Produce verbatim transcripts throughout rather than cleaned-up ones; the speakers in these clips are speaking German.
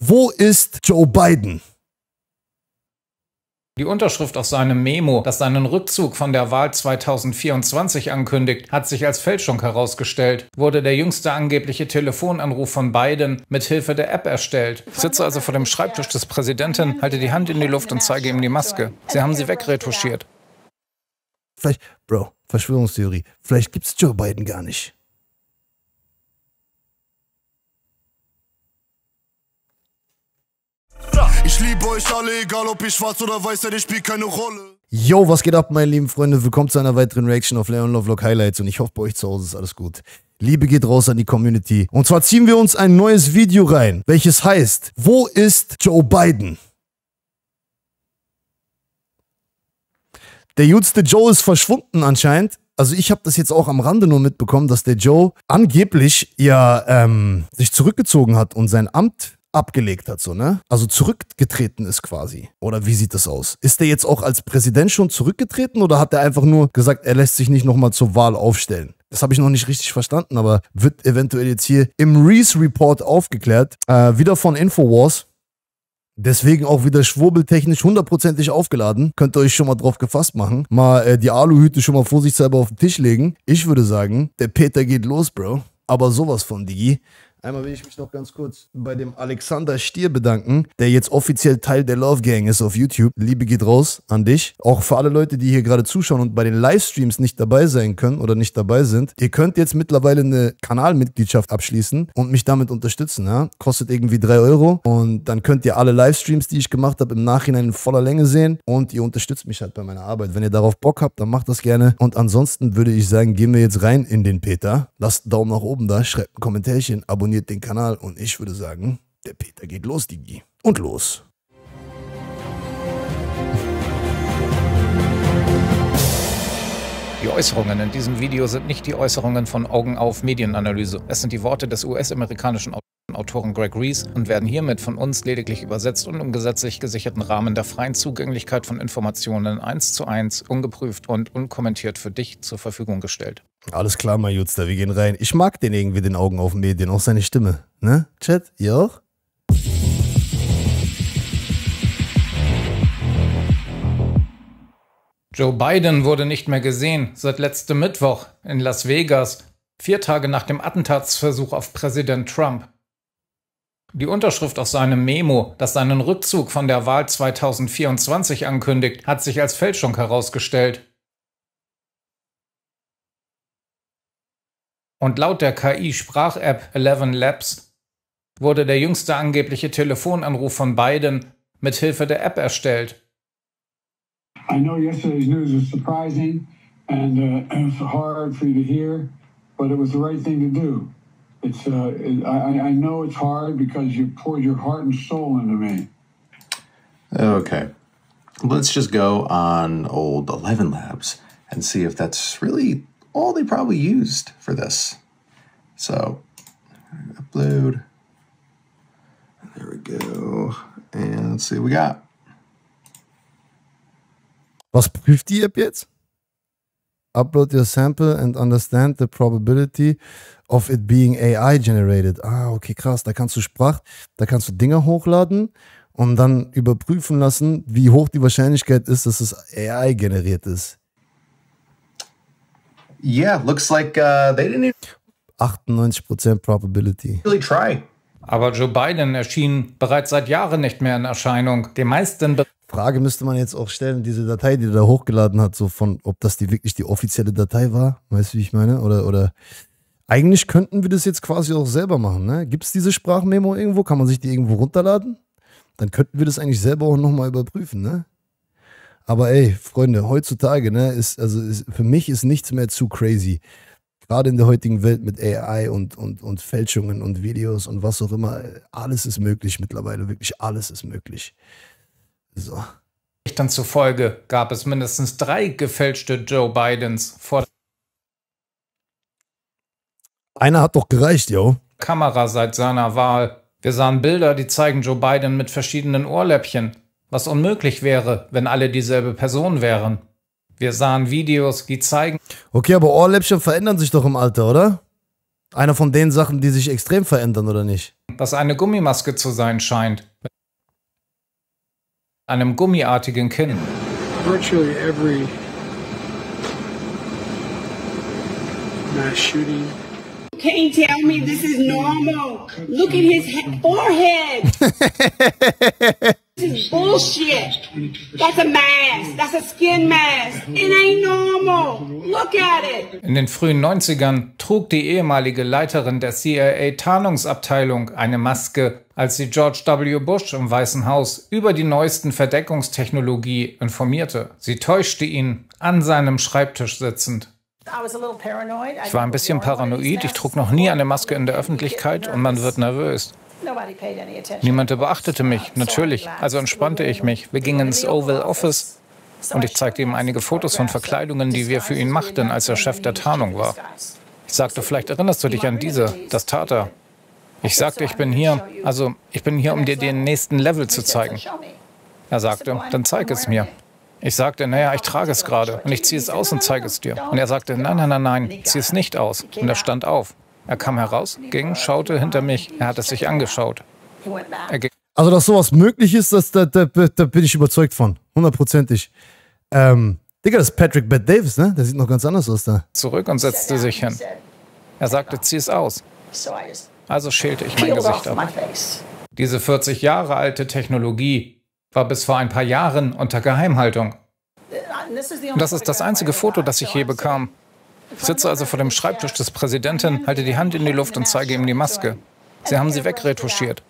Wo ist Joe Biden? Die Unterschrift auf seinem Memo, das seinen Rückzug von der Wahl zweitausendvierundzwanzig ankündigt, hat sich als Fälschung herausgestellt. Wurde der jüngste angebliche Telefonanruf von Biden mit Hilfe der App erstellt. Ich sitze also vor dem Schreibtisch des Präsidenten, halte die Hand in die Luft und zeige ihm die Maske. Sie haben sie wegretuschiert. Vielleicht, Bro, Verschwörungstheorie. Vielleicht gibt's Joe Biden gar nicht. Ich liebe euch alle, egal ob ich schwarz oder weiß, denn ich spielt keine Rolle. Yo, was geht ab, meine lieben Freunde? Willkommen zu einer weiteren Reaction auf Leon Lovelock Highlights und ich hoffe, bei euch zu Hause ist alles gut. Liebe geht raus an die Community. Und zwar ziehen wir uns ein neues Video rein, welches heißt, wo ist Joe Biden? Der jüngste Joe ist verschwunden anscheinend. Also ich habe das jetzt auch am Rande nur mitbekommen, dass der Joe angeblich ja ähm, sich zurückgezogen hat und sein Amt abgelegt hat, so, ne? Also zurückgetreten ist quasi. Oder wie sieht das aus? Ist der jetzt auch als Präsident schon zurückgetreten oder hat er einfach nur gesagt, er lässt sich nicht nochmal zur Wahl aufstellen? Das habe ich noch nicht richtig verstanden, aber wird eventuell jetzt hier im Reese Report aufgeklärt. Äh, wieder von Infowars. Deswegen auch wieder schwurbeltechnisch hundertprozentig aufgeladen. Könnt ihr euch schon mal drauf gefasst machen. Mal äh, die Aluhüte schon mal vorsichtshalber auf den Tisch legen. Ich würde sagen, der Peter geht los, Bro. Aber sowas von, Digi. Einmal will ich mich noch ganz kurz bei dem Alexander Stier bedanken, der jetzt offiziell Teil der Love Gang ist auf YouTube. Liebe geht raus an dich. Auch für alle Leute, die hier gerade zuschauen und bei den Livestreams nicht dabei sein können oder nicht dabei sind. Ihr könnt jetzt mittlerweile eine Kanalmitgliedschaft abschließen und mich damit unterstützen. Ja? Kostet irgendwie drei Euro und dann könnt ihr alle Livestreams, die ich gemacht habe, im Nachhinein in voller Länge sehen und ihr unterstützt mich halt bei meiner Arbeit. Wenn ihr darauf Bock habt, dann macht das gerne. Und ansonsten würde ich sagen, gehen wir jetzt rein in den Peter. Lasst einen Daumen nach oben da, schreibt ein Kommentärchen, abonniert den Kanal und ich würde sagen, der Peter geht los, Digi. Und los. Die Äußerungen in diesem Video sind nicht die Äußerungen von Augen auf Medienanalyse. Es sind die Worte des U S-amerikanischen Autoren Greg Reese und werden hiermit von uns lediglich übersetzt und im gesetzlich gesicherten Rahmen der freien Zugänglichkeit von Informationen eins zu eins, ungeprüft und unkommentiert für dich zur Verfügung gestellt. Alles klar, mein Jutster, wir gehen rein. Ich mag den irgendwie, den Augen auf Medien, auch seine Stimme. Ne? Chat, ihr auch? Joe Biden wurde nicht mehr gesehen seit letztem Mittwoch in Las Vegas, vier Tage nach dem Attentatsversuch auf Präsident Trump. Die Unterschrift auf seinem Memo, das seinen Rückzug von der Wahl zweitausendvierundzwanzig ankündigt, hat sich als Fälschung herausgestellt. Und laut der K I-Sprach-App Eleven Labs wurde der jüngste angebliche Telefonanruf von Biden mit Hilfe der App erstellt. I know yesterday's news was surprising and uh, it's hard for you to hear, but it was the right thing to do. It's uh, it, I, I know it's hard because you poured your heart and soul into me. Okay, let's just go on old Eleven Labs and see if that's really all they probably used for this. So, upload. There we go. And let's see what we got. Was prüft die App jetzt? Upload your sample and understand the probability of it being A I generated. Ah, okay, krass. Da kannst du Sprach, da kannst du Dinger hochladen und dann überprüfen lassen, wie hoch die Wahrscheinlichkeit ist, dass es A I generiert ist. Yeah, looks like uh, they didn't achtundneunzig Prozent Probability. really try. Aber Joe Biden erschien bereits seit Jahren nicht mehr in Erscheinung. Die meisten Be Frage müsste man jetzt auch stellen, diese Datei, die er da hochgeladen hat, so von, ob das die wirklich die offizielle Datei war, weißt du, wie ich meine? Oder, oder eigentlich könnten wir das jetzt quasi auch selber machen, ne? Gibt es diese Sprachmemo irgendwo? Kann man sich die irgendwo runterladen? Dann könnten wir das eigentlich selber auch nochmal überprüfen, ne? Aber ey, Freunde, heutzutage, ne, ist, also ist, für mich ist nichts mehr zu crazy. Gerade in der heutigen Welt mit A I und, und, und Fälschungen und Videos und was auch immer, alles ist möglich mittlerweile, wirklich alles ist möglich. So. Berichten zufolge gab es mindestens drei gefälschte Joe Bidens vor der Einer hat doch gereicht, yo. Kamera seit seiner Wahl. Wir sahen Bilder, die zeigen Joe Biden mit verschiedenen Ohrläppchen, was unmöglich wäre, wenn alle dieselbe Person wären. Wir sahen Videos, die zeigen... Okay, aber Ohrläppchen verändern sich doch im Alter, oder? Einer von den Sachen, die sich extrem verändern, oder nicht? Was eine Gummimaske zu sein scheint. Mit einem gummiartigen Kinn. Virtually every mass shooting. Can't tell me this is normal. Look at his he- forehead. This is bullshit. That's a mask. That's a skin mask. It ain't normal. Look at it. In den frühen neunzigern trug die ehemalige Leiterin der C I A-Tarnungsabteilung eine Maske, als sie George W. Bush im Weißen Haus über die neuesten Verdeckungstechnologie informierte. Sie täuschte ihn an seinem Schreibtisch sitzend. Ich war ein bisschen paranoid, ich trug noch nie eine Maske in der Öffentlichkeit und man wird nervös. Niemand beachtete mich, natürlich, also entspannte ich mich. Wir gingen ins Oval Office und ich zeigte ihm einige Fotos von Verkleidungen, die wir für ihn machten, als er Chef der Tarnung war. Ich sagte, vielleicht erinnerst du dich an diese, das tat er. Ich sagte, ich bin hier, also ich bin hier, um dir den nächsten Level zu zeigen. Er sagte, dann zeig es mir. Ich sagte, naja, ich trage es gerade und ich ziehe es aus und zeige es dir. Und er sagte, nein, nein, nein, nein, zieh es nicht aus. Und er stand auf. Er kam heraus, ging, schaute hinter mich. Er hat es sich angeschaut. Er ging Also, dass sowas möglich ist, das, da, da, da bin ich überzeugt von. Hundertprozentig. Ähm, Digga, das ist Patrick Bet Davis, ne? Der sieht noch ganz anders aus da. zurück und setzte sich hin. Er sagte, zieh es aus. Also schälte ich mein Gesicht ab. Diese vierzig Jahre alte Technologie war bis vor ein paar Jahren unter Geheimhaltung. Das ist das einzige Foto, das ich je bekam. Ich sitze also vor dem Schreibtisch des Präsidenten, halte die Hand in die Luft und zeige ihm die Maske. Sie haben sie wegretuschiert.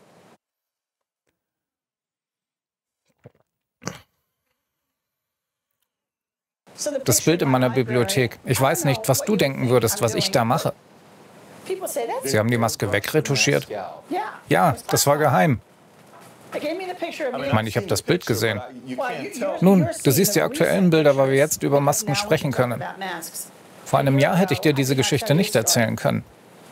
Das Bild in meiner Bibliothek. Ich weiß nicht, was du denken würdest, was ich da mache. Sie haben die Maske wegretuschiert? Ja, das war geheim. Ich meine, ich habe das Bild gesehen. Nun, du siehst die aktuellen Bilder, weil wir jetzt über Masken sprechen können. Vor einem Jahr hätte ich dir diese Geschichte nicht erzählen können.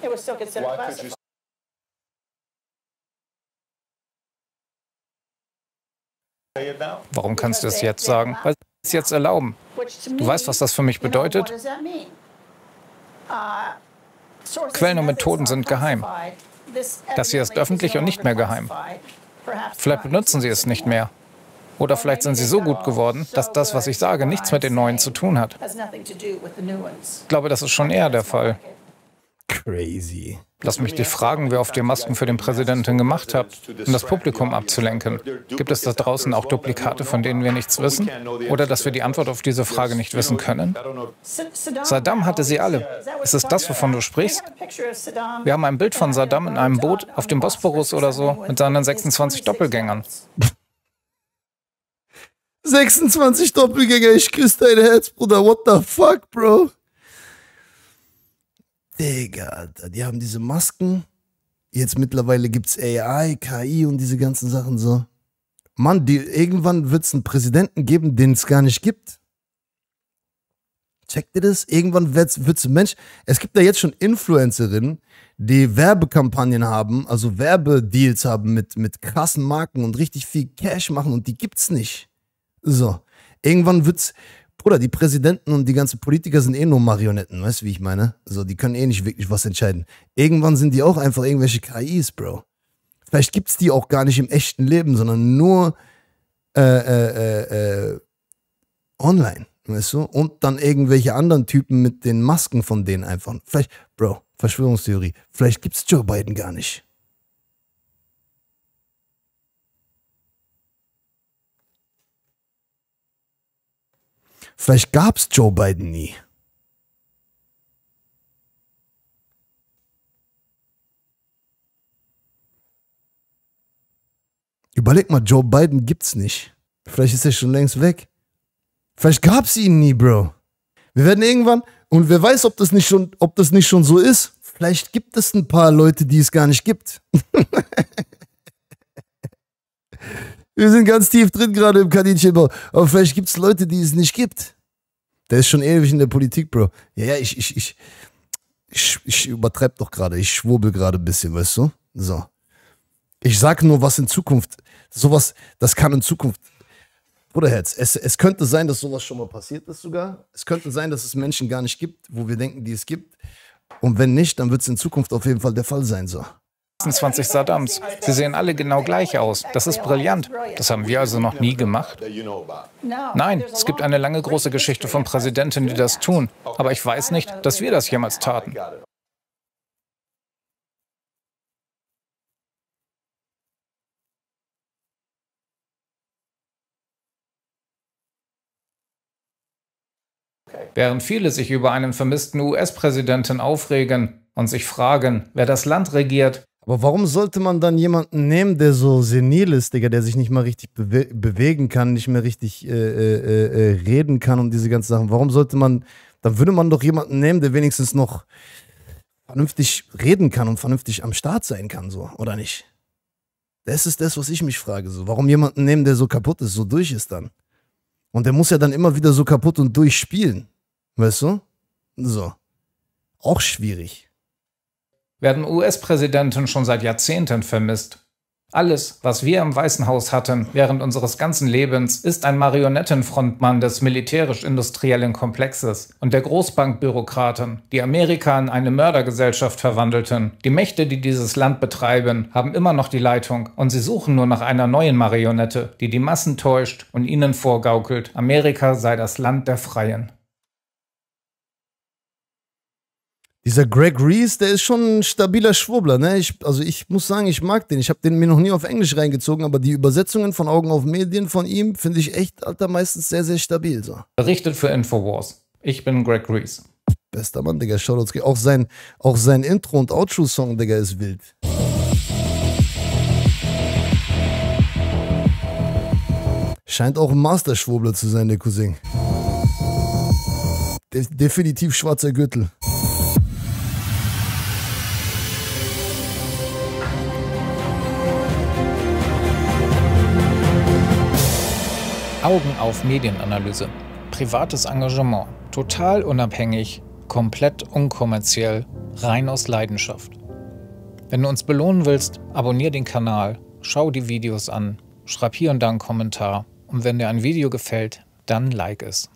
Warum kannst du es jetzt sagen? Weil sie es jetzt erlauben. Du weißt, was das für mich bedeutet? Quellen und Methoden sind geheim. Das hier ist öffentlich und nicht mehr geheim. Vielleicht benutzen sie es nicht mehr. Oder vielleicht sind sie so gut geworden, dass das, was ich sage, nichts mit den neuen zu tun hat. Ich glaube, das ist schon eher der Fall. Crazy. Lass mich dich fragen, wer oft ihr Masken für den Präsidenten gemacht habt, um das Publikum abzulenken. Gibt es da draußen auch Duplikate, von denen wir nichts wissen? Oder dass wir die Antwort auf diese Frage nicht wissen können? Saddam hatte sie alle. Ist es das, wovon du sprichst? Wir haben ein Bild von Saddam in einem Boot auf dem Bosporus oder so mit seinen sechsundzwanzig Doppelgängern. sechsundzwanzig Doppelgänger, ich küsse dein Herz, Bruder. What the fuck, Bro? Digga, Alter, die haben diese Masken. Jetzt mittlerweile gibt's A I, K I und diese ganzen Sachen so. Mann, die, irgendwann wird's einen Präsidenten geben, den es gar nicht gibt. Checkt ihr das? Irgendwann wird's, wird's ein Mensch. Es gibt da jetzt schon Influencerinnen, die Werbekampagnen haben, also Werbedeals haben mit, mit krassen Marken und richtig viel Cash machen und die gibt's nicht. So. Irgendwann wird's. Bruder, die Präsidenten und die ganzen Politiker sind eh nur Marionetten, weißt du, wie ich meine? So, die können eh nicht wirklich was entscheiden. Irgendwann sind die auch einfach irgendwelche K Is, Bro. Vielleicht gibt's die auch gar nicht im echten Leben, sondern nur äh, äh, äh, online, weißt du? Und dann irgendwelche anderen Typen mit den Masken von denen einfach. Vielleicht, Bro, Verschwörungstheorie, vielleicht gibt's Joe Biden gar nicht. Vielleicht gab's Joe Biden nie. Überleg mal, Joe Biden gibt's nicht. Vielleicht ist er schon längst weg. Vielleicht gab's ihn nie, Bro. Wir werden irgendwann, und wer weiß, ob das nicht schon, ob das nicht schon so ist, vielleicht gibt es ein paar Leute, die es gar nicht gibt. Wir sind ganz tief drin gerade im Kaninchenbau. Aber vielleicht gibt es Leute, die es nicht gibt. Der ist schon ewig in der Politik, Bro. Ja, ja, ich, ich, ich, ich, ich übertreibe doch gerade. Ich schwurbel gerade ein bisschen, weißt du? So. Ich sage nur, was in Zukunft, sowas, das kann in Zukunft, Bruderherz, es, es könnte sein, dass sowas schon mal passiert ist sogar. Es könnte sein, dass es Menschen gar nicht gibt, wo wir denken, die es gibt. Und wenn nicht, dann wird es in Zukunft auf jeden Fall der Fall sein, so. sechsundzwanzig Saddams. Sie sehen alle genau gleich aus. Das ist brillant. Das haben wir also noch nie gemacht. Nein, es gibt eine lange große Geschichte von Präsidenten, die das tun. Aber ich weiß nicht, dass wir das jemals taten. Während viele sich über einen vermissten U S-Präsidenten aufregen und sich fragen, wer das Land regiert. Aber warum sollte man dann jemanden nehmen, der so senil ist, Digga, der sich nicht mal richtig bewe bewegen kann, nicht mehr richtig äh, äh, äh, reden kann und diese ganzen Sachen? Warum sollte man, dann würde man doch jemanden nehmen, der wenigstens noch vernünftig reden kann und vernünftig am Start sein kann, so, oder nicht? Das ist das, was ich mich frage, so. Warum jemanden nehmen, der so kaputt ist, so durch ist dann? Und der muss ja dann immer wieder so kaputt und durchspielen. Weißt du? So. Auch schwierig. Werden U S-Präsidenten schon seit Jahrzehnten vermisst. Alles, was wir im Weißen Haus hatten während unseres ganzen Lebens, ist ein Marionettenfrontmann des militärisch-industriellen Komplexes und der Großbankbürokraten, die Amerika in eine Mördergesellschaft verwandelten. Die Mächte, die dieses Land betreiben, haben immer noch die Leitung und sie suchen nur nach einer neuen Marionette, die die Massen täuscht und ihnen vorgaukelt, Amerika sei das Land der Freien. Dieser Greg Reese, der ist schon ein stabiler Schwurbler, ne? Ich, also ich muss sagen, ich mag den. Ich habe den mir noch nie auf Englisch reingezogen, aber die Übersetzungen von Augen auf Medien von ihm finde ich echt, Alter, meistens sehr, sehr stabil. So. Berichtet für Infowars. Ich bin Greg Reese. Bester Mann, Digga. Shoutouts. Auch sein, auch sein Intro- und Outro-Song, Digga, ist wild. Scheint auch ein Master-Schwurbler zu sein, der Cousin. De definitiv schwarzer Gürtel. Augen auf Medienanalyse. Privates Engagement. Total unabhängig, komplett unkommerziell, rein aus Leidenschaft. Wenn du uns belohnen willst, abonnier den Kanal, schau die Videos an, schreib hier und da einen Kommentar und wenn dir ein Video gefällt, dann like es.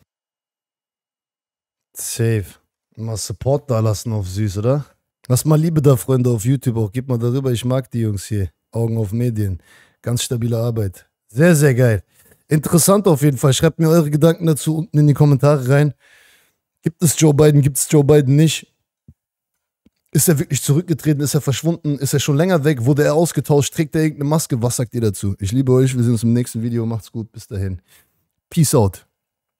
Safe. Mal Support da lassen auf süß, oder? Lass mal Liebe da, Freunde, auf YouTube auch. Gib mal darüber, ich mag die Jungs hier. Augen auf Medien. Ganz stabile Arbeit. Sehr, sehr geil. Interessant auf jeden Fall. Schreibt mir eure Gedanken dazu unten in die Kommentare rein. Gibt es Joe Biden? Gibt es Joe Biden nicht? Ist er wirklich zurückgetreten? Ist er verschwunden? Ist er schon länger weg? Wurde er ausgetauscht? Trägt er irgendeine Maske? Was sagt ihr dazu? Ich liebe euch. Wir sehen uns im nächsten Video. Macht's gut. Bis dahin. Peace out.